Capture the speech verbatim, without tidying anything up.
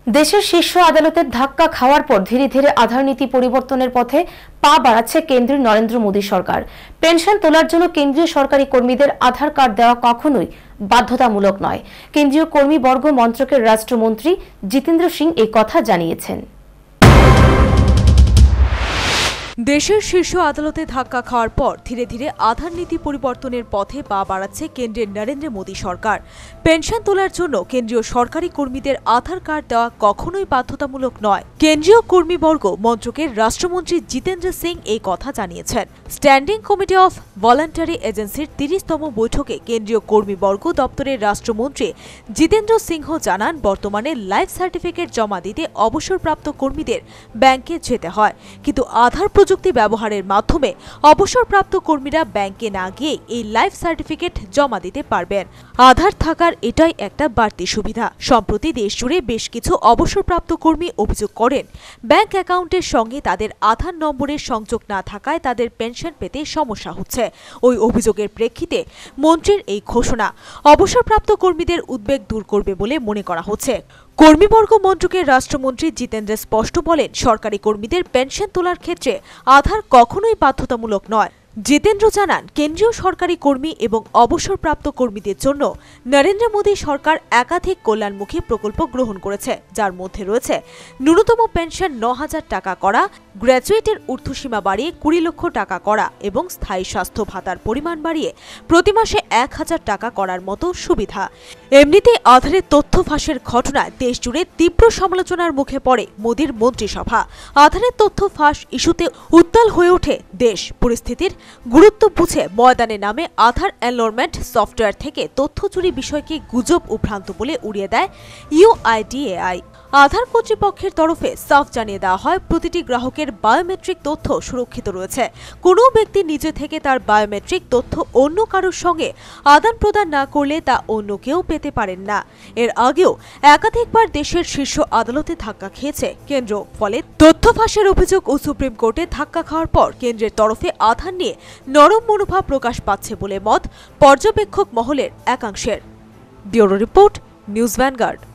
দেশের শীর্ষ আদালতের ধাক্কা খাওয়ার পর ধীরে ধীরে আধার নীতি পরিবর্তনের পথে পা বাড়াচ্ছে কেন্দ্রীয় নরেন্দ্র মোদী সরকার। পেনশন তোলার জন্য কেন্দ্রীয় সরকারি কর্মীদের আধার কার্ড দেওয়া কখনোই বাধ্যতামূলক নয়। কেন্দ্রীয় কর্মীবর্গ মন্ত্রকের রাষ্ট্রমন্ত্রী জিতেন্দ্র সিং এই কথা জানিয়েছেন। দেশের শীর্ষ আদালতে ধাক্কা খাওয়ার পর ধীরে ধীরে আধার নীতি পরিবর্তনের পথে পা বাড়াচ্ছে কেন্দ্রের নরেন্দ্র মোদী সরকার। পেনশন তোলার জন্য কেন্দ্রীয় সরকারি কর্মীদের আধার কার্ড দেওয়া কখনোই বাধ্যতামূলক নয়। কেন্দ্রীয় কর্মীবর্গ মন্ত্রকের রাষ্ট্রমন্ত্রী জিতেন্দ্র সিং এই কথা জানিয়েছেন। স্ট্যান্ডিং কমিটি অফ ভলান্টারি এজেন্সির তিরিশতম বৈঠকে কেন্দ্রীয় কর্মীবর্গ দপ্তরের রাষ্ট্রমন্ত্রী জিতেন্দ্র সিংহ জানান, বর্তমানে লাইফ সার্টিফিকেট জমা দিতে অবসরপ্রাপ্ত কর্মীদের ব্যাংকে যেতে হয়, কিন্তু আধার প্রযুক্তি ব্যবহারের মাধ্যমে অবসরপ্রাপ্ত কর্মীরা ব্যাংকে না গিয়ে এই লাইফ সার্টিফিকেট জমা দিতে পারবেন। আধার থাকার এটাই একটা বাড়তি সুবিধা। সম্প্রতি দেশজুড়ে বেশ কিছু অবসরপ্রাপ্ত কর্মী অভিযোগ করেন, ব্যাংক অ্যাকাউন্টের সঙ্গে তাদের আধার নম্বরের সংযোগ না থাকায় তাদের পেনশন পেতে সমস্যা হচ্ছে। ওই অভিযোগের প্রেক্ষিতে মন্ত্রীর এই ঘোষণা অবসরপ্রাপ্ত কর্মীদের উদ্বেগ দূর করবে বলে মনে করা হচ্ছে। কর্মীবর্গ মন্ত্রকের রাষ্ট্রমন্ত্রী জিতেন্দ্র স্পষ্ট বলেন, সরকারি কর্মীদের পেনশন তোলার ক্ষেত্রে আধার কখনোই বাধ্যতামূলক নয়। জিতেন্দ্র জানান, কেন্দ্রীয় সরকারি কর্মী এবং অবসরপ্রাপ্ত কর্মীদের জন্য নরেন্দ্র মোদী সরকার একাধিক কল্যাণমুখী প্রকল্প গ্রহণ করেছে, যার মধ্যে রয়েছে ন্যূনতম পেনশন ন হাজার টাকা করা, গ্র্যাজুয়েটের ঊর্ধ্বসীমা বাড়িয়ে কুড়ি লক্ষ টাকা করা এবং স্থায়ী স্বাস্থ্য ভাতার পরিমাণ বাড়িয়ে প্রতি মাসে এক হাজার টাকা করার মতো সুবিধা। এমনিতেই আধারের তথ্য ফাঁসের ঘটনায় দেশজুড়ে তীব্র সমালোচনার মুখে পড়ে মোদীর মন্ত্রিসভা। আধারের তথ্য ফাঁস ইস্যুতে উত্তাল হয়ে ওঠে দেশ। পরিস্থিতির গুরুত্ব বুঝে ময়দানে নামে আধার এনরোলমেন্ট সফটওয়্যার থেকে তথ্য চুরি বিষয়কে গুজব ও ভ্রান্ত বলে উড়িয়ে দেয় ইউআইডিএআই। আধার কর্তৃপক্ষের তরফে সাফ জানিয়ে দেওয়া হয়, প্রতিটি গ্রাহকের বায়োমেট্রিক তথ্য সুরক্ষিত রয়েছে। কোনো ব্যক্তি নিজে থেকে তার বায়োমেট্রিক তথ্য অন্য কারোর সঙ্গে আদান প্রদান না করলে তা অন্য কেউ পেতে পারেন না। এর আগেও একাধিকবার দেশের শীর্ষ আদালতে ধাক্কা খেয়েছে কেন্দ্র। ফলে তথ্য ফাঁসের অভিযোগ ও সুপ্রিম কোর্টে ধাক্কা খাওয়ার পর কেন্দ্রের তরফে আধার নিয়ে নরম মনোভাব প্রকাশ পাচ্ছে বলে মত পর্যবেক্ষক মহলের একাংশের। Bureau report, news vanguard.